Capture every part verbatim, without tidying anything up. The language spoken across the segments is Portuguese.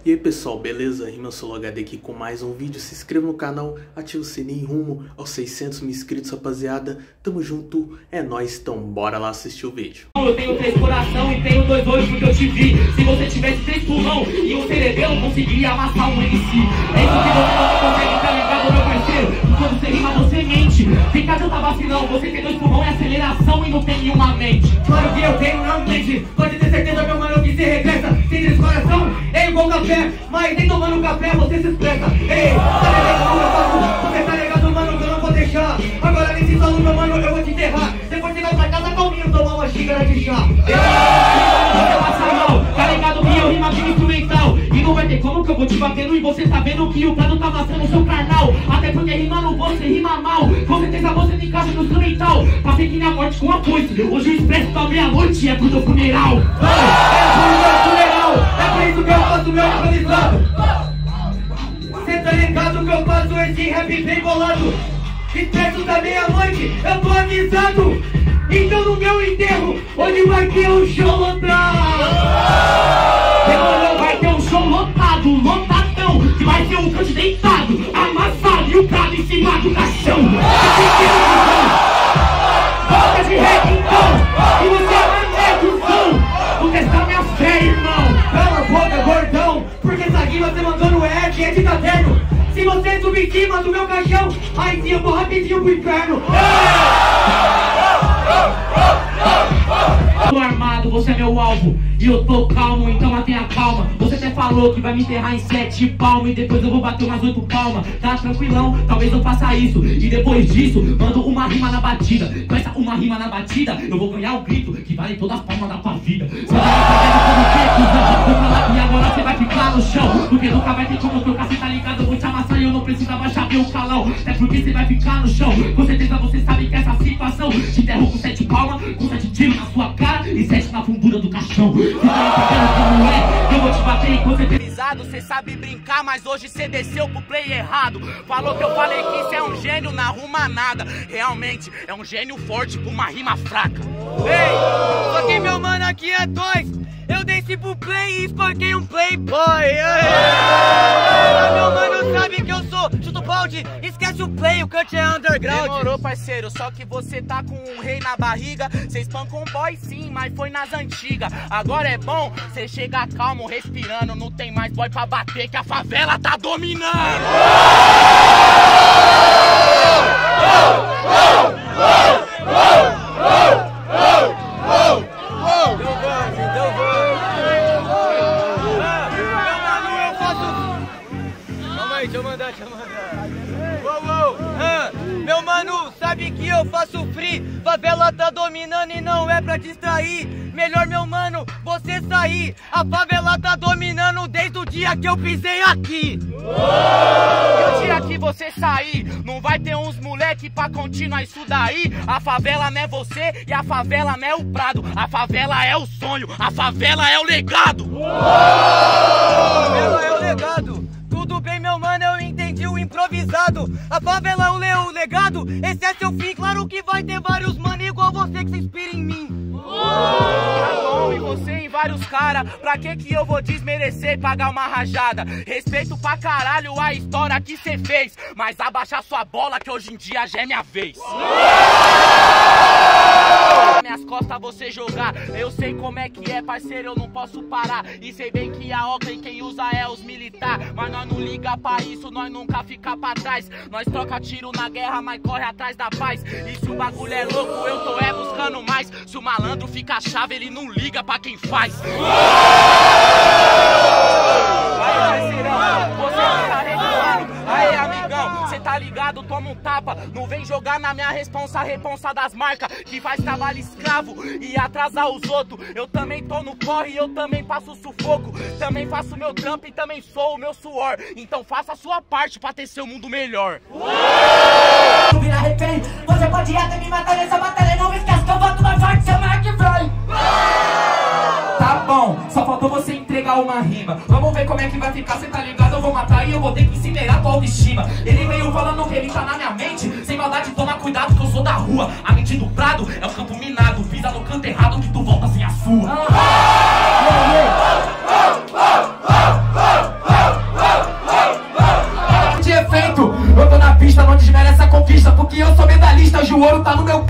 E aí pessoal, beleza? RimaSoloHD aqui com mais um vídeo. Se inscreva no canal, ativa o sininho rumo aos seiscentos mil inscritos, rapaziada. Tamo junto, é nóis, então bora lá assistir o vídeo. Eu tenho três coração e tenho dois olhos porque eu te vi. Se você tivesse três pulmão e um cerebelo, conseguiria amassar um M C. É isso que você não consegue, tá ligado, meu parceiro? E quando você rima, você mente. Fica que eu tava assim não, você tem dois pulmão e aceleração e não tem nenhuma mente. Claro que eu tenho, não mente. Pode ter certeza, meu mano, que se regressa. Tem três coração, é igual café. Mas nem tomando café você se expressa. Ei, tá ligado como eu faço? Você tá ligado, mano, que eu não vou deixar. Agora nesse solo, meu mano, eu vou te enterrar. Depois você vai pra casa calminho tomar uma xícara de chá. Você passa mal, tá ligado que eu rimo aqui no instrumental. E não vai ter como que eu vou te batendo e você sabendo que o prado tá amassando o seu carnal. Até porque rimando você rima mal. Com certeza você tem casa no instrumental. Passei que nem a morte com a foice. Hoje o expresso da meia-noite é pro teu funeral. É pro meu funeral. É por isso que eu faço meu improvisado. Cê tá ligado que eu faço esse rap bem bolado. Expresso da meia-noite, eu tô avisado. Então no meu enterro, hoje vai ter um show lotado. Demorou, vai ter um show lotado, lotadão. Que vai ter um cante deitado, amassado e o prado em cima do caixão. Volta de rap então, e você é negozão. Vou testar minha fé, irmão. Cala a boca, gordão, porque essa rima você mandou no rap, é de caderno. Se você subir em cima do meu caixão, aí sim eu vou rapidinho pro inferno. Tô armado, você é meu alvo e eu tô calmo, então mantenha calma. Você até falou que vai me enterrar em sete palmas e depois eu vou bater umas oito palmas. Tá tranquilão, talvez eu faça isso. E depois disso, mando uma rima na batida. Com essa uma rima na batida, eu vou ganhar o grito que vale todas as palmas da tua vida. Você vai entendendo como que é, vou falar e agora você vai ficar no chão. Porque nunca vai ter como trocar, cê tá ligado, eu vou te amassar e eu não preciso abaixar meu calão. É porque você vai ficar no chão. Com certeza você sabe que essa situação te enterrou com sete palmas, com sete tiros na sua cara e sete na fundura do caixão. Você tá entendendo como é? Eu vou te bater e com certeza. Cê sabe brincar, mas hoje cê desceu pro play errado. Falou que eu falei que cê é um gênio, não arruma nada. Realmente, é um gênio forte pra uma rima fraca. Ei, só que meu mano aqui é dois. Eu desci pro play e espanquei um playboy. Ah, meu mano sabe que eu sou chuto balde, esquece o play, o cut é underground. Demorou, parceiro, só que você tá com um rei na barriga. Cê espancou um boy sim, mas foi nas antigas. Agora é bom, cê chega calmo, respirando. Não tem mais boy pra bater, que a favela tá dominando. Deixa eu mandar, deixa eu mandar. Uou, uou. Ah, meu mano, sabe que eu faço free. Favela tá dominando e não é pra distrair. Melhor, meu mano, você sair. A favela tá dominando desde o dia que eu pisei aqui. E o dia que você sair, não vai ter uns moleque pra continuar isso daí. A favela não é você e a favela não é o prado. A favela é o sonho, a favela é o legado. A favela é o legado. Tudo bem, meu mano, eu entendi o improvisado. A favela é o leu, legado. Esse é seu fim, claro que vai ter vários mano igual você que se inspira em mim. Tá bom, e você em vários cara. Pra que que eu vou desmerecer e pagar uma rajada? Respeito pra caralho a história que cê fez, mas abaixa sua bola que hoje em dia já é minha vez. Minhas costas você jogar, eu sei como é que é, parceiro, eu não posso parar. E sei bem que a oca e quem usa é os militar. Mas nós não liga pra isso, nós nunca fica pra trás. Nós troca tiro na guerra, mas corre atrás da paz. E se o bagulho é louco, eu tô é buscando mais. Se o malandro fica chave, ele não liga pra quem faz. Aí, parceirão, você não tá regulando. Aí, amigão, cê tá ligado, toma um tapa. Não vem jogar na minha responsa, a responsa das marcas que faz trabalho escravo e atrasar os outros. Eu também tô no corre, eu também passo sufoco. Também faço meu trampo e também sou o meu suor. Então faça a sua parte pra ter seu mundo melhor. Vira refém, você pode até me matar nessa batalha. Não esquece que eu volto mais forte, seu Mark vai. Tá bom, só faltou você entregar uma rima. Vamos ver como é que vai ficar, cê tá ligado? Eu vou matar e eu vou ter que incinerar tua autoestima. Ele veio falando que ele tá na minha mente. Sem maldade, toma cuidado que eu sou da rua. A mente do prado é o campo minado. Pisa no canto errado que tu volta sem a sua.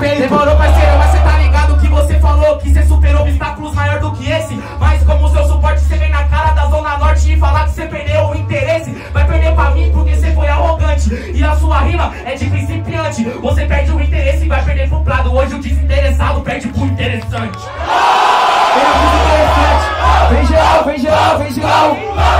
respeito. Demorou, parceiro, mas cê tá ligado que você falou que cê superou obstáculos maior do que esse. Mas como seu suporte cê vem na cara da Zona Norte e falar que cê perdeu o interesse. Vai perder pra mim porque cê foi arrogante e a sua rima é de principiante. Você perde o interesse e vai perder pro Prado. Hoje o desinteressado perde pro interessante. Vem geral, vem geral, vem geral.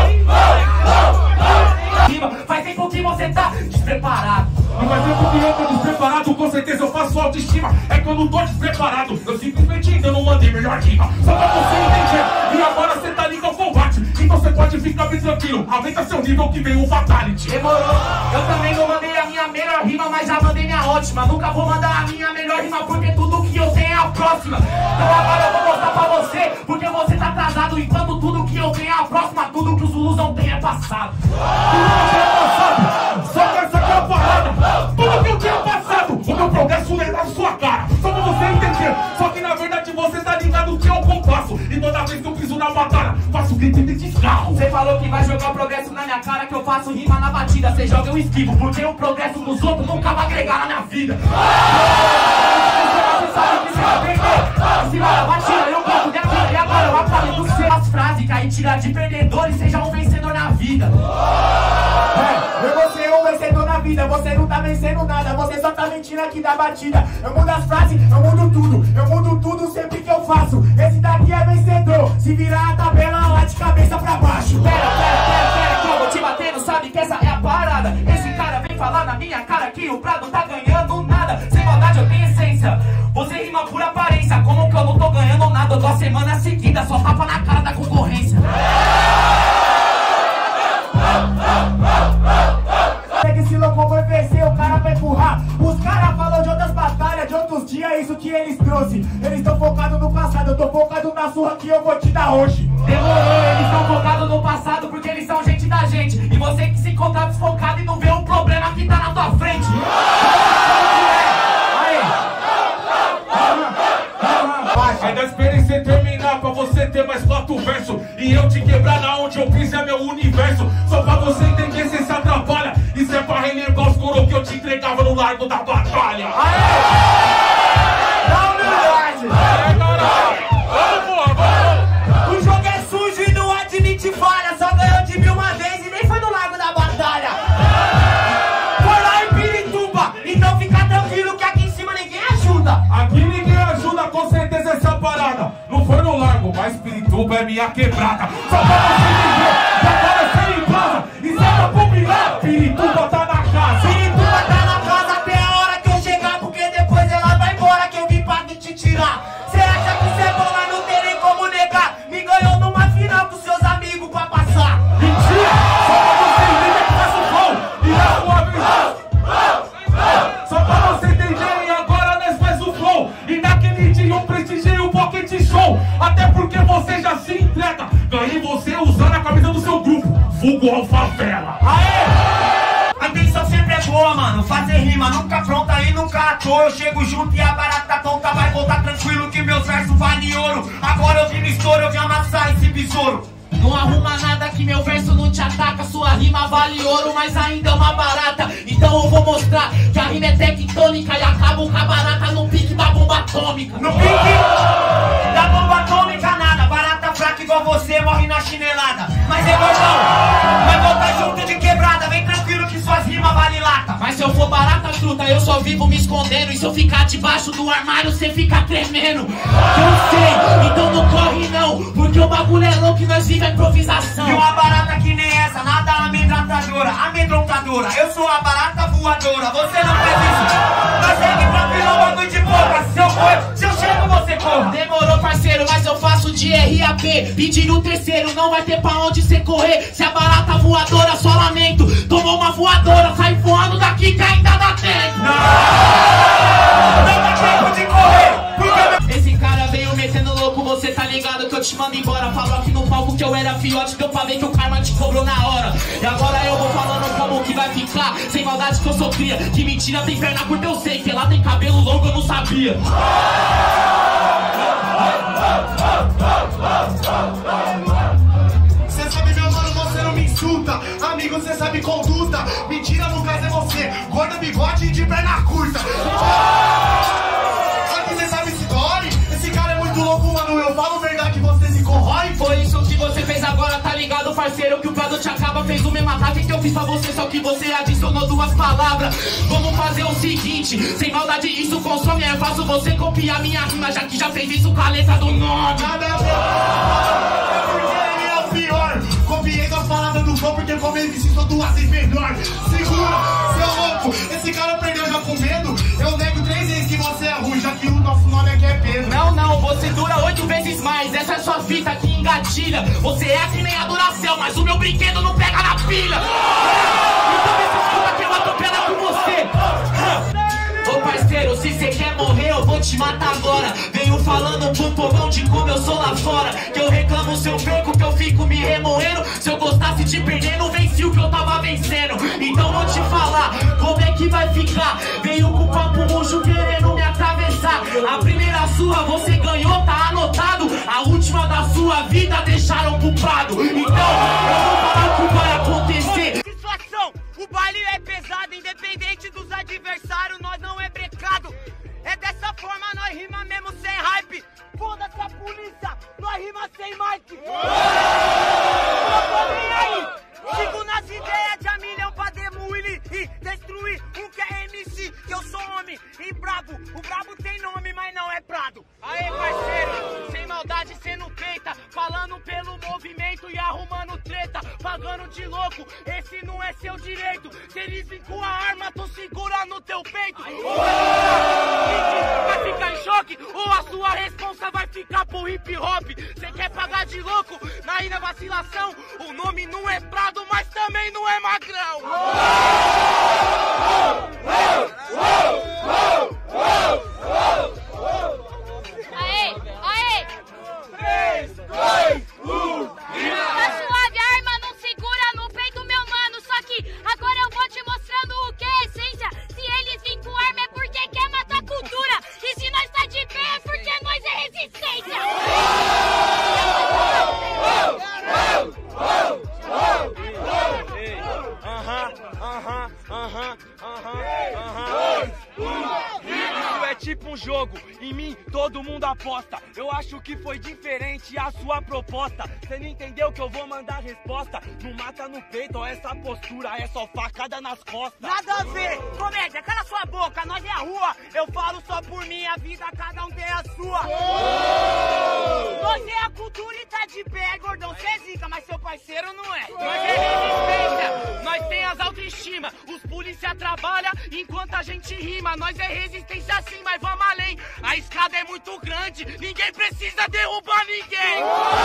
Faz tempo que você tá despreparado. E faz tempo que eu tô despreparado, com certeza eu faço autoestima. É que eu não tô despreparado, eu simplesmente ainda não mandei melhor rima. Só pra você entender, e agora você tá ligado ao combate. Então você pode ficar bem tranquilo, aumenta seu nível que vem o fatality. Demorou, eu também não mandei a minha melhor rima, mas já mandei minha ótima. Nunca vou mandar a minha melhor rima, porque tudo que eu tenho é a próxima. Então agora eu vou mostrar pra você, porque você tá atrasado. Enquanto tudo que eu tenho é a próxima, tudo que os Zulus não tem é passado. Tudo que é passado, só que essa aqui é a parada. Tudo que eu tenho é passado, o meu progresso é na sua cara. Só pra você entender, só que na verdade você tá ligado que é o compasso. E toda vez que eu piso na batalha, faço grito de descarro. Você falou que vai jogar o progresso na minha cara, que eu faço rima na batida. Você joga eu esquivo, porque o progresso dos outros nunca vai agregar na minha vida. Você sabe que você vai perder. Em cima da batida eu gosto de atira. E agora eu apago do seu as frases, que aí tira de perdedores, seja um vencedor na vida. É, eu vou ser um vencedor na vida, você não tá vencendo nada, você só tá mentindo aqui da batida. Eu mudo as frases, eu mudo tudo, eu mudo tudo sempre que eu faço. Esse daqui é vencedor, se virar a tabela lá de cabeça pra baixo. Pera, pera, pera, pera, que eu vou te batendo, sabe que essa é a parada. Esse cara vem falar na minha cara que o Prado tá ganhando nada. Sem maldade eu tenho essência, você rima por aparência. Como que eu não tô ganhando nada, eu tô a semana seguida, só tapa na cara da concorrência. Pega esse louco, vai vencer, o cara vai empurrar. Os caras falam de outras batalhas, de outros dias, é isso que eles trouxeram. Eles estão focados no passado, eu tô focado na surra que eu vou te dar hoje. Demorou, eles estão focados no passado porque eles são gente da gente. E você que se encontra desfocado e não vê o problema que tá na tua frente. É da experiência terminar pra você ter mais quatro versos e eu te quebrar na onde eu piso é meu universo. Só pra você entender se se atrapalha. Isso é pra relembrar os coro que eu te entregava no largo da batalha. Dá humildade! É, caralho! Vamos, porra, vamos! O jogo é sujo e não admite falha. Só ganhou de mil uma vez e nem foi no largo da batalha. Foi lá em Pirituba, então fica tranquilo que aqui em cima ninguém ajuda. Aqui ninguém ajuda, com certeza essa parada. Não foi no largo, mas Pirituba é minha quebrada. Só pra você entender, já apareceu em casa. E cê tá popular, Pirituba tá na casa. Pirituba tá na casa até a hora que eu chegar, porque depois ela vai embora que eu vim pra te tirar. Cê acha que cê é bom, mas não tem nem como negar. Me ganhou numa final com seus amigos pra passar. Mentira! Só pra você entender que faz o flow. E na sua vez. Só pra você entender, e agora nós faz o flow. E naquele dia eu prestigiei o Pocket Show. Até porque você já se entrega. Ganhei você usando a camisa do seu grupo, vulgo Alfavela. Aê! A intenção sempre é boa, mano. Fazer rima nunca pronta e nunca à toa. Eu chego junto e a barata tonta vai voltar tranquilo que meus versos valem ouro. Agora eu vi no estouro, eu vim amassar esse besouro. Não arruma nada que meu verso não te ataca. Sua rima vale ouro, mas ainda é uma barata. Então eu vou mostrar que a rima é tectônica e acabo com a barata no pique da bomba atômica. No pique da bomba atômica nada. Barata fraca igual você morre na chinelada. Mas é gordão, vai voltar junto de quebrada. Vem tranquilo que suas rimas vale lata. Mas se eu for barata truta, eu só vivo me escondendo. E se eu ficar debaixo do armário, cê fica tremendo. Eu sei, então não corre não, porque o bagulho é louco e nós vive a improvisação. E uma barata que nem essa, nada amedrontadora. Amedrontadora, eu sou a barata voadora. Você não faz isso, mas segue tranquilo, um bagulho de boca. Se eu for, se eu chego, você corra. Demorou, parceiro, mas eu faço de R A P. Pedindo o terceiro, não vai ter pra onde cê correr. Se a barata voadora, só lamento. Tomou uma voadora, sai voando daqui que ainda dá tempo. Não, não dá tempo de correr. Porque esse cara veio metendo louco, você tá ligado que eu te mando embora. Falou aqui no palco que eu era fiote, deu pra ver que o karma te cobrou na hora. E agora eu vou falando como que vai ficar. Sem maldade que eu sou cria, que mentira tem perna curta eu sei. Que lá tem cabelo longo eu não sabia. cê sabe, meu mano, você não me insulta. Amigo, cê sabe conduta. Mentira no caso é você, gorda, bigode e de perna curta. Só que você sabe se dói. Esse cara é muito louco, mano. Eu falo verdade que você se corrói. Foi isso que você fez agora, tá ligado, parceiro? Que o Prado te acaba, fez o mesmo ataque que eu fiz pra você, só que você adicionou duas palavras. Vamos fazer o seguinte, sem maldade isso consome, é fácil você copiar minha rima, já que já fez isso com a letra do nome. Nada a ver, é porque ele é o pior. Copiei com as palavras do flow, porque como ele disse, sou duas vezes melhor. Segura, seu louco, esse cara perdeu já com medo. Eu nego três vezes que você é ruim, já que o nosso nome aqui é Pedro. Não, não, você dura oito vezes mais, essa é sua fita que engatilha. Você é que nem a Duracell, mas o meu brinquedo não pega na pilha. Então me escuta que eu atropelo com você. Ô parceiro, se cê quer morrer, eu vou te matar agora. Venho falando pro povão de como eu sou lá fora. Que eu reclamo se eu perco, que eu fico me remoendo. Se eu gostasse de perder, não venci o que eu tava vencendo. Então vou te falar, como é que vai ficar? Venho com o papo roxo querendo me atravessar. A primeira sua você ganhou, tá anotado. A última da sua vida deixaram pro Prado. Então eu vou falar o que vai acontecer. Situação, o baile é pesado, independente dos adversários, nós não é brecado. É dessa forma, nós rima mesmo sem hype. Foda-se a polícia, nós rima sem mic. Não tô nem aí, sigo nas ideias de a milhão pra demolir e destruir o que é M C. Que eu sou homem e brabo, o brabo tem nome, mas não é Prado. Aê parceiro, sem maldade cê não peita, falando pelo movimento e arrumando treta, pagando de louco, esse não é seu direito. Se eles vêm com a arma, tu segura no teu peito. Vai ficar em choque ou a sua responsa vai ficar pro hip hop? Cê quer pagar de louco? Na ina vacilação, o nome não é Prado, mas também não é Magrão. Aê, aê! três, dois, um, Tá suave, a arma não segura no peito, meu mano. Só que agora eu vou te mostrando o que é essência. Se eles vêm com arma é porque quer matar a cultura. E se nós tá de pé é porque nós é resistência. Aham, aham, aham, aham, aham. Isso é tipo um jogo, em mim todo mundo aposta. Eu acho que foi diferente a sua proposta. Cê não entendeu que eu vou mandar resposta. Não mata no peito, ó, essa postura é só facada nas costas. Nada a ver, comédia, cala sua boca, nós é a rua. Eu falo só por mim, a vida cada um tem a sua. Você é a cultura e tá de pé, gordão, cê é zica, mas seu parceiro não é. Nós é resistência, nós tem as autoestima. Os polícia trabalham enquanto a gente rima. Nós é resistência sim, mas vamos além. A escada é muito grande, ninguém precisa derrubar ninguém.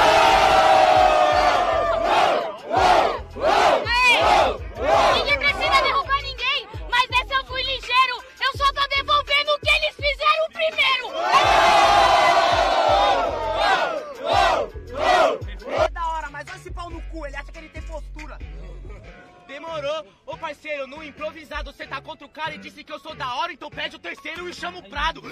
Aê, ninguém precisa derrubar ninguém, mas essa eu fui ligeiro. Eu só tô devolvendo o que eles fizeram primeiro. É da hora, mas olha esse pau no cu, ele acha que ele tem postura. Demorou, ô parceiro, no improvisado cê tá contra o cara e disse que eu sou da hora, então pede o terceiro e chama o Prado.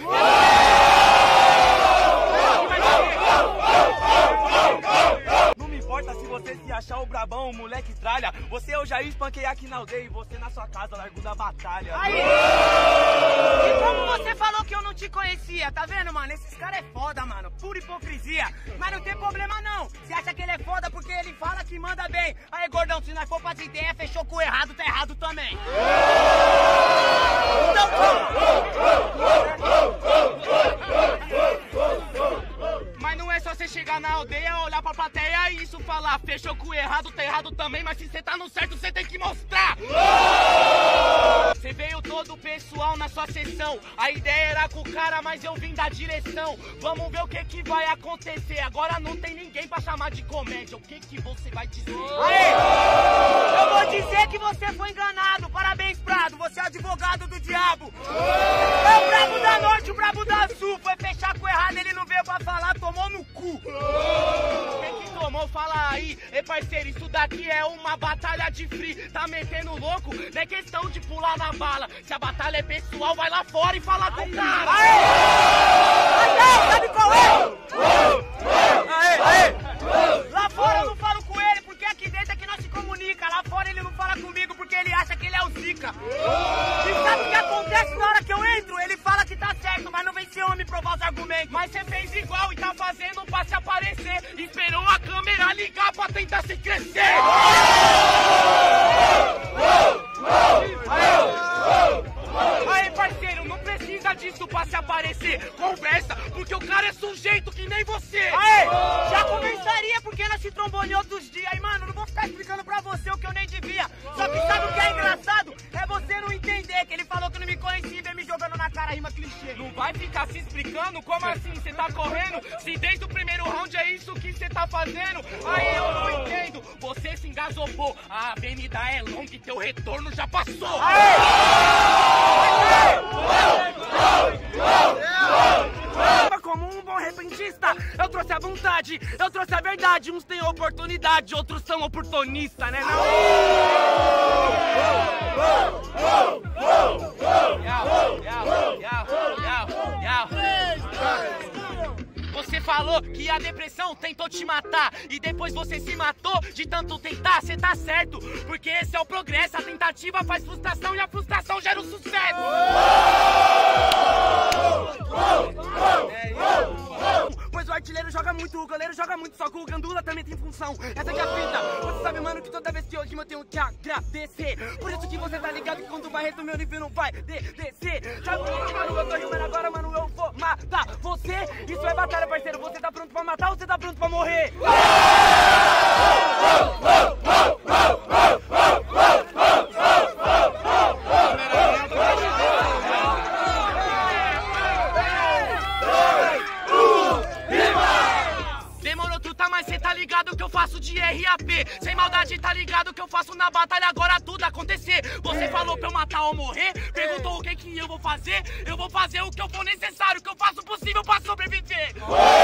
Não me importa se você se achar o brabão, o moleque tralha. Você eu já espanquei aqui na aldeia e você na sua casa largou da batalha. Aí! E como você falou que eu não te conhecia, tá vendo, mano? Esses caras é foda, mano, pura hipocrisia. Mas não tem problema não, você acha que ele é foda porque ele fala que manda bem. Aí, gordão, se nós for pra ideia, fechou com o errado, tá errado também. Então toma! Mas não é só você chegar na aldeia, olhar pra plateia e isso falar, fechou com o errado, tá errado também, mas se você tá no certo, você tem que mostrar! Você veio todo o pessoal na sua sessão, a ideia era com o cara, mas eu vim da direção. Vamos ver o que que vai acontecer, agora não tem ninguém pra chamar de comédia, o que que você vai dizer? Aê! Eu vou dizer que você foi enganado, parabéns, Prado, você é advogado do diabo. É o brabo da norte, o brabo da sul, foi fechar com o errado, ele não veio pra falar, tomou no cu. Quem que tomou, fala aí. Ei, parceiro, isso daqui é uma batalha de free. Tá metendo louco? Não é questão de pular na bala. Se a batalha é pessoal, vai lá fora e fala com o cara. Aê! Aê! Sabe qual é? Aê! Aê! Lá fora eu não falo com ele, porque aqui dentro é que nós se comunica. Lá fora ele não fala comigo, porque ele acha que ele é o Zica. E sabe o que acontece na hora que eu entro? Ele fala que tá certo, mas não vem ser homem pra me conheci, vem me jogando na cara, rima clichê. Não vai ficar se explicando? Como assim? Cê tá correndo? Se desde o primeiro round é isso que cê tá fazendo? Aí eu não entendo. Você se engasopou. A avenida é longa e teu retorno já passou. Como um bom repentista, eu trouxe a vontade, eu trouxe a verdade. Uns têm oportunidade, outros são oportunistas, né não? Você falou que a depressão tentou te matar e depois você se matou de tanto tentar, cê tá certo. Porque esse é o progresso, a tentativa faz frustração e a frustração gera o sucesso. Pois o artilheiro joga muito, o goleiro joga muito, só que o gandula também tem função. Essa aqui é a fita. Você sabe, mano, que toda vez que hoje eu tenho que agradecer. Por isso que você tá ligado que quando vai reto meu nível não vai de descer. Sabe por que, mano, eu tô rimando agora, mano, eu vou matar você. Isso é batalha, parceiro. Você tá pronto pra matar ou você tá pronto pra morrer? Que eu faço de R A P, sem maldade, tá ligado que eu faço na batalha, agora tudo acontecer. Você falou pra eu matar ou morrer, perguntou o que que eu vou fazer. Eu vou fazer o que eu for necessário, o que eu faço possível pra sobreviver.